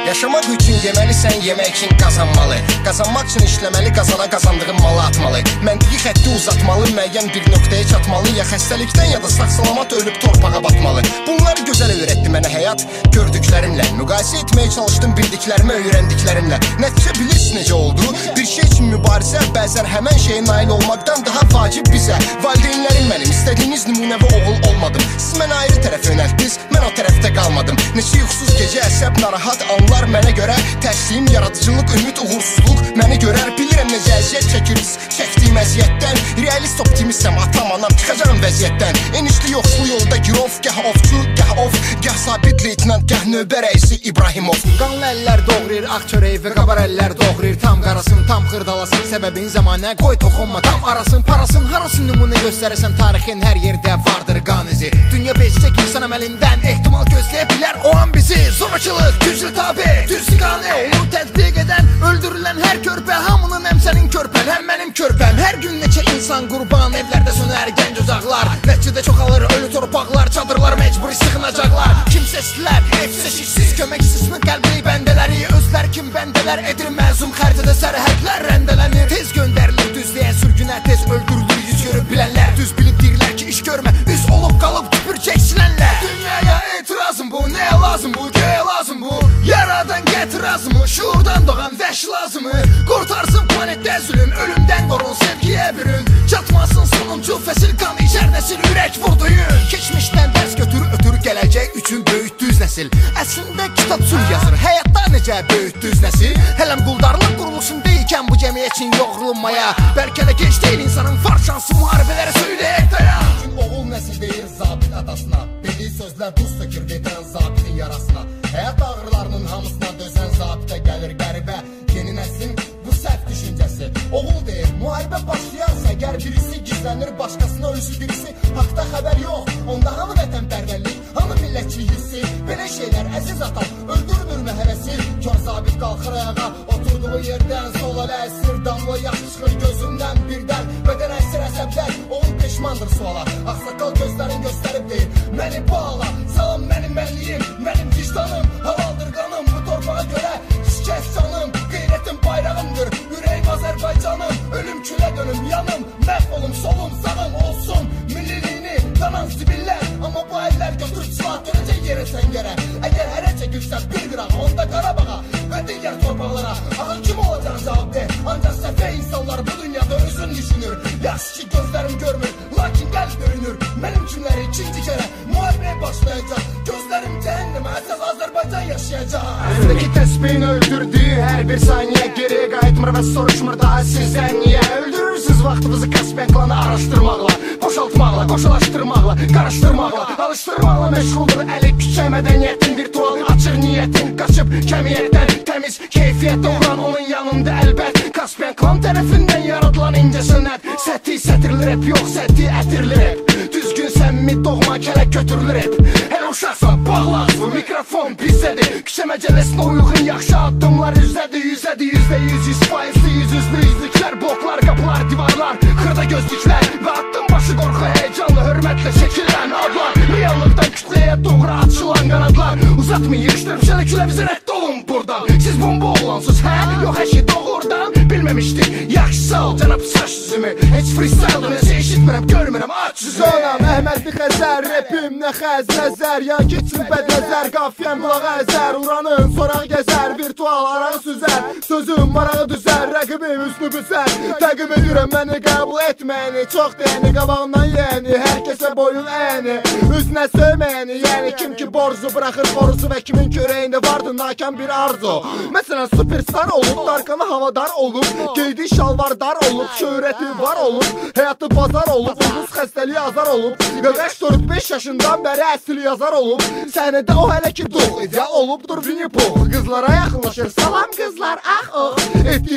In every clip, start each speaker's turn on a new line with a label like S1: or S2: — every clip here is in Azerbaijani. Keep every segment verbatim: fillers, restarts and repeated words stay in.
S1: Yaşamaq üçün yeməlisən, yemək üçün qazanmalı. Qazanmaq üçün işləməli, qazana qazandığın malı atmalı. Məntiqi xətti uzatmalı, müəyyən bir nöqtəyə çatmalı. Ya xəstəlikdən ya da sağ-salamat ölüb torpağa batmalı. Bunları gözəl öyrətdi mənə həyat gördüklərimlə. Müqayisə etməyə çalışdım bildiklərimi öyrəndiklərimlə. Nəticə bilirsiniz necə oldu? Bir şey üçün mübarizə bəzən həmən şeyə nail olmaqdan daha vacib bizə. Valideynlərim mənim, istədiyiniz nümunəvi oğul olmadım. Siz mənə ayrı tərəf yönəltdiniz, mən o tərəfdə qalmadım. Neçə yuxusuz gecə, əsəb, narahat anlar mənə görə. Tərsiyim, yaradıcılıq, ümid, uğursuzluq məni görər. Bilirəm necə əziyyət çəkiriz çəkdiyim əziyyətdən. Realist optimistəm, atam, anam, çıxacağım vəziyyətdən. Enişli yoxsul yolda girov, gəh ovçu, gəh of, gəh sabit leytinant, gəh növbə rəisi İbrahimov. Qanlı əllər doğrayır, ağ çörək və qabar əllər doğrayır. Tam qarasın, tam xırdalasın, səbəbin zamanə qoy toxunma. Tam arasın, parasın, harasın nümunə göstərəsən. Tarixin hər yerdə vardır qan izi. Dünya bezcək insan əməlindən ehtimal gözləyə bilər o an bizi. Zorakılıq, güclü tabi, düz iqanə onu tətbiq edən, öldürülən hər körpə hamının həm sənin körpən, həm mənim körpəm. Hər gün neçə insan qurban, evlərdə sönər gənc uzaqlar. Nəticədə çoxalır ölü torpaqlar, çadırlar məcburi sıxınacaqlar. Kimsəsizlər, evsiz, işsiz, köməksiz mi qəlbli bəndələri, özlər kim bəndələr edir məzum xəritədə sərhədlər rəndələnir. Tez göndərilir düzləyən sürgünə, tez öldürülür yüz görüb bilənlər. Düz bilib deyirlər ki iş görmə, üz olub qalıb tüpür çəksilənlər. Dünyaya etirazım bu, nəyə lazım bu, göyə lazım bu. Yaradan gətirazımı, şuurdan doğan vəhş lazımı. Qurtarsın planetdə zülüm, ölümdən qorun, sevgiyə bürün. Çatmasın sonuncu fəsil, qan içər nəsil, ürək vurduyun. Keçmişdən dərs götür, ötür gələcək üçün böyük düz nəsil. Əslində kitab sür yazır, həyatda necə böyük düz nəsil. Hələm quldarlıq quruluşun deyikən bu cəmiyyət üçün yoğrulunmaya. Bəlkə də geç deyil insanın var şansı müharibələrə söyləyək dayan. Gün oğul nəsil deyir zabit atasına, dediyi sözlər buz tökür veteran zabitin yarasına. Həyat ağrılarının hamısına dözən zabitə gəlir qəribə yeni nəslin bu səhv düşüncəsi. Oğul deyir, müharibə başlayarsa əgər birisi gizlənir, başqasına ölüsü birisi, haqda xəbər yox. Onda hanı vətənpərvərlik, hanı millətçilik hissi? Belə şeylər əziz atam, öldürmür həvəsi. Kör zabit qalxır ayağa, oturduğu yerdən sol ələ əsir. Damla yaş çıxır gözündən birdən, bədən əsir əsəblər. Oğul peşmandır suala, axsaqqal gözlərin göstərib deyir, məni bu hala, salam mənim mənliyim, mənim vicdanım, halaldır qanım. Bu torpağa görə şikəst canım, qeyrətim bayrağımdır, ürəyim Azərbaycanım. Ölüm külə dönüm, yanım, məhv olum, solum, sağım olsun. Milliliyini qanan zibillər, amma bu əllər götürüb silah dönəcək yerə sən yerə. Əgər hərə çəkirsən bir qıraq, onda Qarabağa və digər torpaqlara. Axı kim olacaq cavab de, ancaq səfə insanlar bu dünyada özün düşünür. Yaxşı ki gözlərim görmür, lakin qəlb görünür. Mənim kimləri ikinci kərə müharibəyə başlayacaq. Gözlərim cəhənnəmə, əsas Azərbaycan yaşayacaq. Əzdəki təsbihin öldürdüyü hər bir saniyə geriyə qayıtmır və soruşmur daha sizdən niyə. Öldürürsünüz vaxtınızı Kaspiyan klanı araşdırmaqla, boşaltmaqla, qoşulaşdırmaqla, qarışdırmaqla, alışdırmaqla məşğuldur əli küçə mədəniyyətin, virtual açıq niyyətin, qaçıb kəmiyyətdən təmiz keyfiyyətdə uğran onun yanında əlbət. Kaspiyan klan tərəfindən yaradılan incə sənət, səthi sətirlir hep, yox səthi ətirlir hep. Düzgün səmimi doğma kələk götürülür hep. Hələ uşaqsa bağlaq bu mikrofon bizdədir. Küçə məcəlləsinə uyğun yaxşı addımlar üzdədir, yüzədir, yüzdə yüz, yüz faizli, yüz üzlü yüzlüklər, bloklar, qapılar, divarlar, xırda gözlüklər və addım başı qorxu, heyecanlı, hörmətlə çəkilən adlar. Reallıqdan kütləyə doğru açılan qanadlar. Uzatmayın, yığışdırıb şələ külə bizə rədd olun buradan. Siz bomba oğlansız, hə? Yox, hər şey doğrudan bilməmişdik. Yaxşı sağ ol, cənab saç düzümü. Heç freestyle-dır, nəsə eşitmirəm, görmürəm, aç düzümü.
S2: Sonam, Əhmədli Xəzər, repim nə xəz, nəzər. Ya keçsin bədnəzər, qafiyəm qulağı əzər. Uranın, soraq gəzər, virtual arağı süzər. Sözüm marağı düzər, rəqibim üstü büzər. Təqib edirəm məni qəbul etməyəni, çox deyəni, qabağından yəyəni, hər kəsə boyun əyəni, üzünə söyməyəni. Yəni kim ki borcu bıraxır xorusu və kimin körəyində vardı nakam bir arzu. Məsələn, superstar olub, darqanı havadar olub, qeydi şalvardar olub, şöhrəti var olub, həyatı bazar olub, ulus xəstəliyi azar olub, qırx dörd beş yaşından bəri əsl yazar olub. Səhnədə o hələ ki duq, ideal olubdur Winnie Pooh. Qızlara yaxınlaşır, salam qızlar, ax oh. Etdiyi hərəkət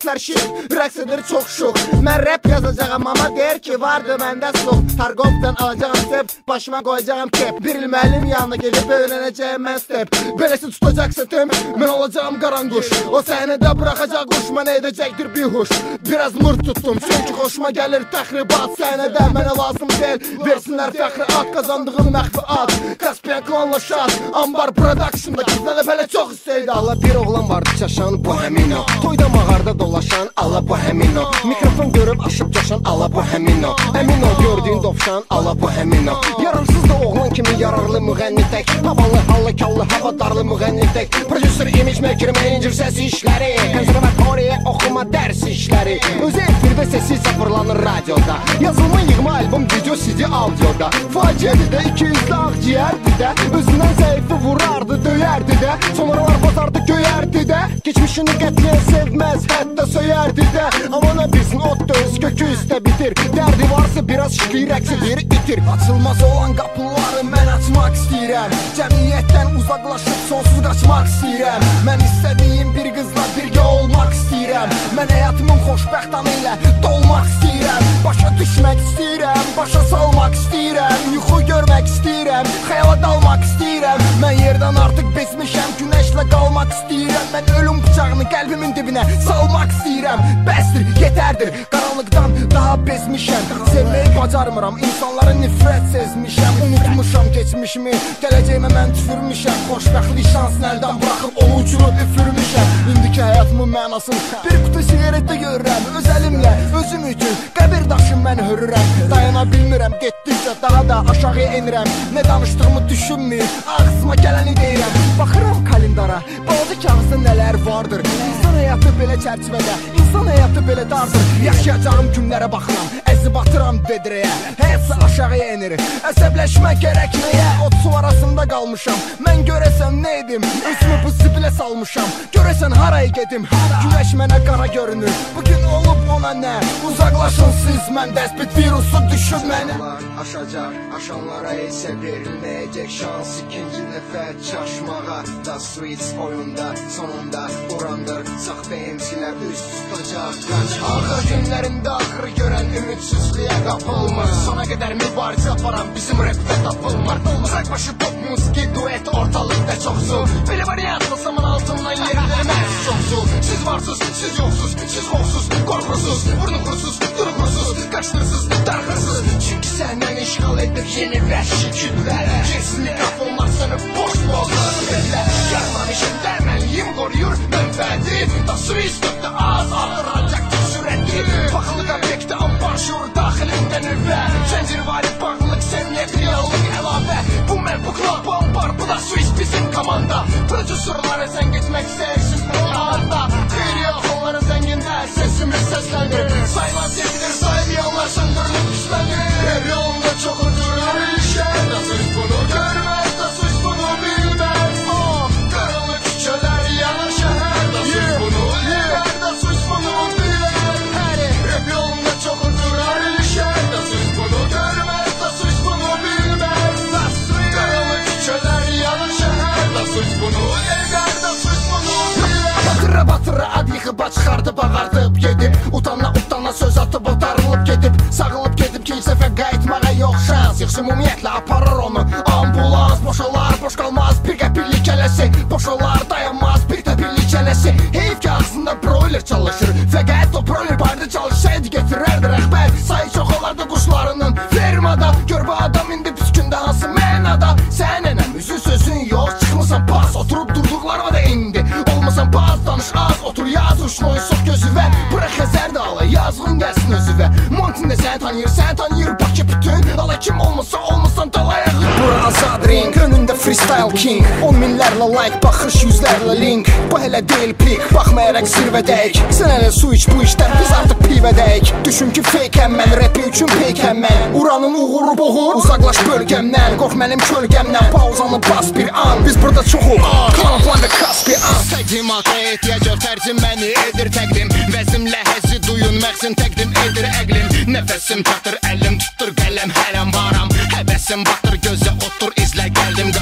S2: Şərtlər şiş, rəqs edir çox şux. Mən rap yazacağım ama deyir ki vardı məndə suq. Targovdan alacağım step, başıma qoyacağım kep. Bir il müəllim yanına gelip öyrənəcəyim mən step. Beləsi tutacaq setim, mən olacağım qaranquş. O səhnədə bıraxacaq quş, mənə edəcəkdir bir huş. Biraz mırt tuttum, çünki xoşuma gəlir təxribat. Səhnədə mənə lazım deyil, versinlər fəxri ad. Qazandığım məxfi ad, Kaspiyan klanla şad. Ambar production'da kızlarla belə çox istəydi.
S1: Allah bir oğlan vardı çaşan, bu həmin o. Toyda mağarda dolaşan, Allah bu həmin o. Mikrofon görüb aşıb coşan, Allah bu həmin o. Əmin ol gördüyün dovşan, Allah bu həmin o. Yararsız da oğlan kimi yararlı müğənni tək. Havalı, hallı, kallı, havadarlı müğənni tək. Prodüser, image maker, manager, səs işləri. Konservatoriya, oxuma, dərs işləri. Özü efirdə sesi sıfırlanır radioda. Yazılma, yığma, album, video, C D, audioda. Faciədi də, iki yüzlü ağciyərdi də. Özündən zəifi vurardı, döyərdi də. Sonralar batardı, göyərdi də. Geçmişini qətiyyən sevməz, hətta söyərdi də. Ama nə bilsin, ot döz, kökü üstə bitir. Dərdi varsa biraz şiqi rəqs edir, itir. Açılmaz olan qapıları mən açmaq istəyirəm. Cəmiyyətdən uzaqlaşıb sonsuz qaçmaq istəyirəm. Mən istədiyim bir qızla birgə olmaq istəyirəm. Mən həyatımın xoşbəxt anı ilə dolmaq istəyirəm. Başa düşmək istəyirəm, başa salmaq istəyirəm. Yuxu görmək istəyirəm, xəyala dalmaq istəyirəm. Mən yerdən artıq bezmişəm, günəşlə qalmaq istəyirəm. Mən ölüm bıçağını qəlbimin dibinə salmaq istəyirəm. Bəsdir, yetərdir, qaranlıqdan daha bezmişəm. Sevməyi bacarmıram, insanlara nifrət sezmişəm. Unutmuşam geçmişimi, gələcəyimə mən tüfürmüşəm. Xoşbəxtlik şansını əldən bıraxıb onu uçurub üfürmüşəm. İndiki həyatımın mənasını bir qutu sigaretdə görürəm. Öz əlimlə, özüm üçün qəbir daşım mən hörürəm. Dayana bilmirəm, getdikcə daha da aşağı enirəm. Nə danışdığımı düşünmür, ağzıma gələni deyirəm. Baxıram kalendara, balaca kağızda nələr vardır. İnsan həyatı belə çərçivədə, insan həyatı belə dardır. Yaşayacağım günlərə baxıram, əzi batıram vedrəyə. Həyatsa aşağıya enir, əsəbləşmə gərək nəyə? Ot su arasında qalmışam, mən görəsən nə edim? Özümü bu zibilə salmışam, görəsən haraya gedim? Güneş mənə qara görünür, bugün olub ona nə? Uzaqlaşın siz məndən, bit virusu düşüb mənə. Aşacaq, aşanlara isə verilməyəcək şans. İkinci nəfər çaşmağa da Sweets oyunda, sonunda burandır. Saxta M C'lər üst tutacaq qaç. Axır günlərində axır görən ümidsizliyə qapılmır. Sona qədər mübarizə aparan bizim rapdə tapılmır. Uzaq başı pop musiki duet ortalıqda çoxsul. Belə variant olsamın altından yeriləməz çoxsul. Siz varsız, siz yoxsuz, siz qoxsuz, qorxursuz, burnu qursuz, duru qursuz, qaçdırsız, darxırsız. Çünki səndən işğal edir yeni vəhşi kütlər. Cinsli qapılmaz sınıf boş bollar bellər. Yarmamışım dərmənliyim qoruyur mənbədi. Da su üstündə az ağır radioaktiv sürətli. Baxılıq obyektə ambarşur daxilində nüvə. Zəncirvari bağlılıq səmniyyət reallıq əlavə. Bu mən bu klub ambar, bu da su ist bizim komanda. Prodüserlara zəng etmək istəyirsin bu anda. Qeyri yaxınları zəngində sesimiz səsləndir. Sayılan sevilir, saymayanlar söndürülüb üstləndir. Ev yolunda çox oturur ilişər. Da su ist bunu görməz, da su ist bunu bilməz. Qaranlıq küçələr yanan şəhər. Da su ist bunu yer, da su ist bunu bilər. Ev yolunda çox oturur ilişər. Da su ist bunu görməz, da su ist bunu bilməz. Qaranlıq küçələr yanan şəhər. Da su ist bunu yer, da su ist bunu bilər. Batıra batıra ad yıxıb çıxardıb ağardıb gedib. Utana utana söz atıb otarılıb gedib. Sağılıb gedib ki səfə qayıtmağa yox şans. Yıxşı ümumiyyətlə aparır onu ambulans. Boş olar, boş qalmaz bir qəpirlik eləsi. Boş olar, dayanmaz bir təpirlik eləsi. Heyf ki ağzında broiler çalışır. Fəqət o broiler barda çalışsaydı getirərdi rəhbər. Sayı çox olardı quşlarının fermada. Gör bu adam indi püskündə hansı mənada. Sən enəm üzün sözün yox, çıxmısan pas. Oturub durduqlarıma da indi. Olmasan pas, danış az, otur yaz. Uşnoyu sox gözüvə, bıraq xəzər də ala. Yazğın gəlsin özüvə. Montində səni tanıyır, səni tanıyır Bakı bütün. Ala kim olmasa olmasan dalayağı. Bura azad ring, önündə freestyle king. On minlərlə like, baxış yüzlərlə link. Bu hələ deyil pik, baxmayaraq zirvədəyik. Sən hələ su iç bu işdən, biz artıq pivədəyik. Düşün ki fake-əm mən, rapi üçün peyk-əm mən. Uranın uğuru boğur, uzaqlaş bölgəmdən. Qorx mənim kölgəmdən, pauzanı bas bir an. Biz burada çoxuq, klanoplan və kas bir an. Təqdimata ehtiyac yox, tərcüməni edir təqdim. Vəzimlə həzi duyun, məqsin təqdim edir əqlim. Nəfəsim çatır, əlim tutur qələm, hələm varam. Həvəsim batır gözə, otur izlə, gəldim qalam.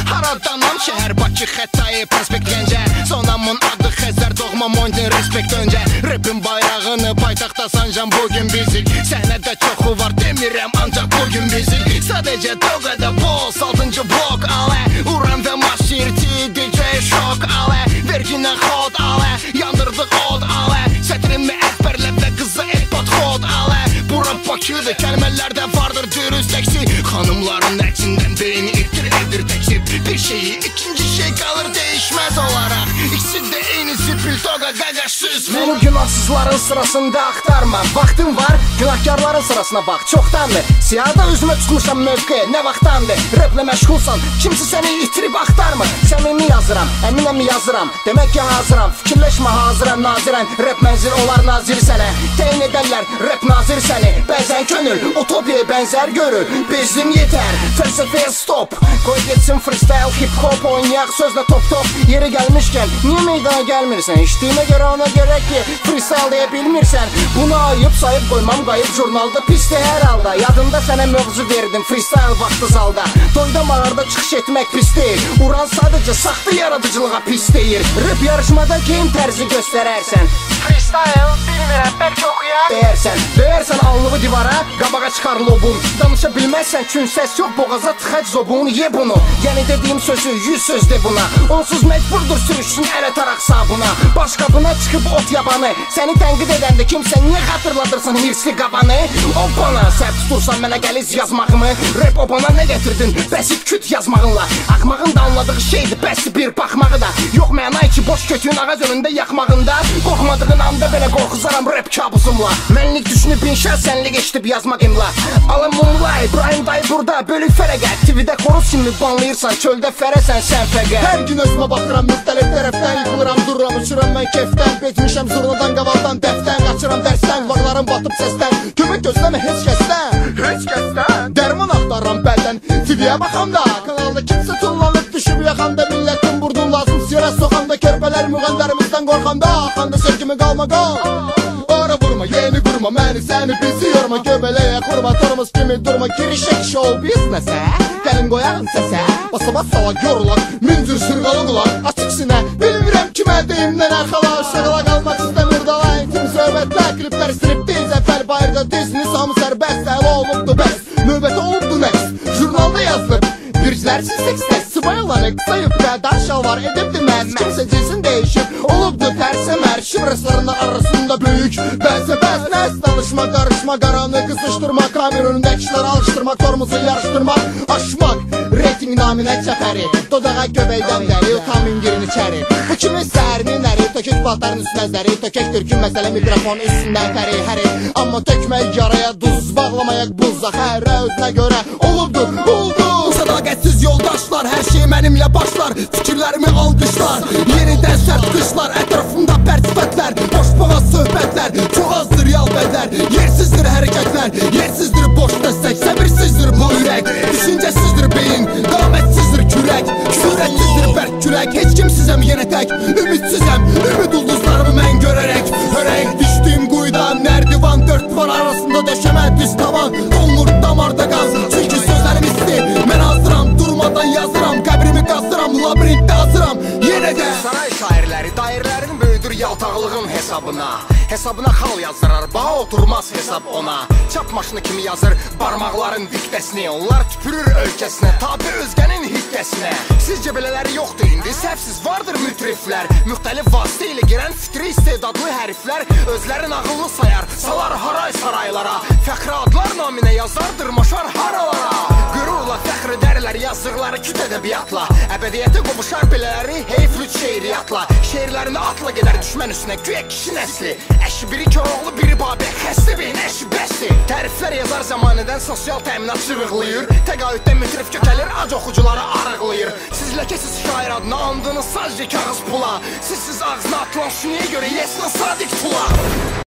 S1: Haradanam şəhər Bakı Xəttayı prospekt Gəncə Sonamın adı Xəzər doğma Montin respekt öncə Rapin bayrağını paytaxta sancam bugün bizik Səhnədə çoxu var demirəm ancaq bugün bizik Sadəcə Toqada boss altıncı blok alə Uran və Maşirti D J şok alə Verginə xod alə yandırdıq od alə Sətrimi əkbərlə və qızı et podxod alə Bura Bakıdır kəlmələrdə vardır dürüst əksi Xanımların əksindən beyni ittir edir təksib Bir şeyi ikinci şey qalır değişməz olaraq İkisi də eyni zipil toqa qaqaşsız Mənim günahsızların sırasında axtarma Vaxtım var günahkarların sırasına bax Çoxdandır siyahda özümə tutmuşam mövqe Nə vaxtdandır raplə məşğulsan Kimsi səni itirib axtarmır Səmimi yazıram əminəm yazıram Demək ki hazıram fikirləşmə hazıram nazirən Rap mənzil olar nazir sənə Təyin edərlər rap nazir səni Bəzən könül utopiyaya bənzər görür Bizim yetər fəlsəfəyə stop Qoy getsin freestyle hip hop oynayaq sözlə top top Yeri gəlmişkən niyə meydana gəlmirsən İçdiyimə görə ona görə ki freestyle deyə bilmirsən Bunu ayıb sayıb qoymam qayıb jurnalda pisdir hər halda Yadında sənə mövzu verdim freestyle vaxtı zalda Toyda mağarda çıxış etmək pis deyil Uran sadəcə saxta yaradıcılığa pis deyir Rap yarışmada kim tərzi göstərərsən Freestyle bilmirəm bəlkə oxuyar Deyərsən, döyərsən alnığı divara Qabağa çıxar lobun Danışa bilməzsən kün səs yox boğaza tıxac zobun Ye bunu, yəni dediyim sözü yüz söz de buna Onsuz məcburdur sürüşsün əl ətaraq sabuna Başqabına çıxıb ot yabanı Səni tənqid edəndə kimsə niyə xatırladırsın hirsli qabanı O bana sərt tutursan mənə gəliz yazmağımı Rap o bana nə gətirdin bəsit küt yazmağınla Axmağın da anladığı şeydir bəsi bir baxmağı da Yox məna ki boş kötüyün ağac önündə yaxmağında Qorxmadığın anda belə qorxuzaram rap kabusumla Mənlik düşünüb inşa sənlik eşitib yazmaq imla Alın mumla İbrahim dayı burada bölük fərəqət T V-də xoruz kimi banlayırsan çöldə fərəsən sən fəqət Hər gün özümə baxıram müxtəlif tərəfdən Yıxılıram dururam uçuram mən kefdən Betmişəm zurnadan qavaldan dəfdən Qaçıram dərsdən qulaqlarım batıb səsdən Kömək gözləmə heç kəsdən Heç kəsdən Dərman axtarıram bəldən T V-yə baxanda kanalda kimsə tullanıb düşüb yaxanda Millətin burdun lazım siyərə soxanda Körpələr müğənlərimizdən qorxanda Axanda sevgimi qalma qal Ara vurma yeni qurma məni səni bizi yorma Göbələyə qurma tormuz kimi durma Girişək show biznesə Gəlin qoyağın səsə Basa bas salak yorulak Müncür sırğalı qulaq Açıq sinə bilmirəm kimə deyim nələr xala Şığıla qalmaq istəmir dala İntim söhbətlər kliplər striptiz Əvvəl bayırda Disney samı sərbəst Əl olubdu bəs Növbəti olubdu nəks Jurnalda yazılıb Bircilərsiz seksdə Sıbayılanı qısayıb Qəda şalvar edibdi məz Kimsə cinsin değişib Olubdu tərsəmər Şivraslarının arasında böyük Bəzə bəz nəs danışma qarışma Qaranı qızışdırma Kamer önündə kişiləri alışdırma Tormuzu yarışdırmaq Aşmaq Rating naminə çəpəri Dodağa göbəkdən dəri Utamin girin içəri Bu kimin sərinin əri Tökük baltarın üstünə zəri Tökək türkün məsələ mikrofon üstündən fəri həri Amma tökmək yaraya duz Bağlamayak buzda Hərə özünə görə Olubdur, oldu Sədaqətsiz yoldaşlar Hər şey mənimlə başlar Fikirlərimi alqışlar Yenidən sərt qışlar Ətrafımda pərt sifətlər Boş boğaz söhbətlər Çox azdır yal bədlər Yersizdir hərəkətlər Yersizdir boş dəstək Səbirsizdir bu ürək Düşüncəsizdir beyin Qamətsizdir kürək Sürətsizdir bərk kürək Heç kimsizəm yenə tək Ümitsizəm Ümid ulduzlarımı mən görərək Hörək düşdüyüm quyudan Nərdivan dörd divar arasında döşəmə düz tavan Donur damarda qaz Çünki sözlərim isti Mən hazıram durmadan yazıram Qəbrimi qazdıram labirintdə hazıram Yenə də Saray şairləri dairələrin böyüdür yaltaqlığın hesabına Hesabına xal yazdırar bağa oturmaz hesab ona Çap maşını kimi yazır barmaqların diktəsini Onlar tüpürür ölkəsinə tabi özgənin hiddəsinə Sizcə belələri yoxdur indi səhvsiz vardır mütriflər Müxtəlif vasitə ilə girən fitri istedadlı həriflər Özlərin ağıllı sayar salar haray saraylara Fəxri adlar naminə yazar dırmaşar haralara Qürurla fəxr edərlər yazdıqları küt ədəbiyyatla Əbədiyyətə qovuşar belələri heyflüt şeiriyyatla Şeirlərində atla gedər düşmən üstünə güya kişi nəsli Əşi biri Koroğlu biri Babək xəstə beyin əşi bəsli Təriflər yazar zamanədən sosial təminat çırıqlayır Təqaüddə mütrif kökəlir ac oxucuları arıqlayır Siz ləkəsiz şair adına andınız sadəcə kağız pula Sizsiz ağzına atılan sünniyə görə yesinə sadik tula